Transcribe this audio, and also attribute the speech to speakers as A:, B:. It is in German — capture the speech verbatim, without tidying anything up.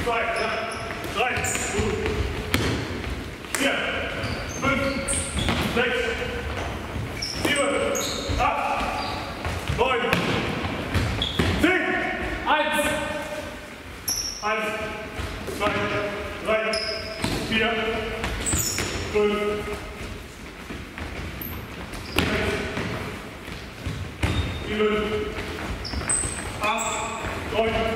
A: zwei, ja, drei, gut, vier, fünf, sechs, sieben, acht, neun, zehn, eins, eins, zwei, drei, vier, fünf, sechs, sieben, acht, neun,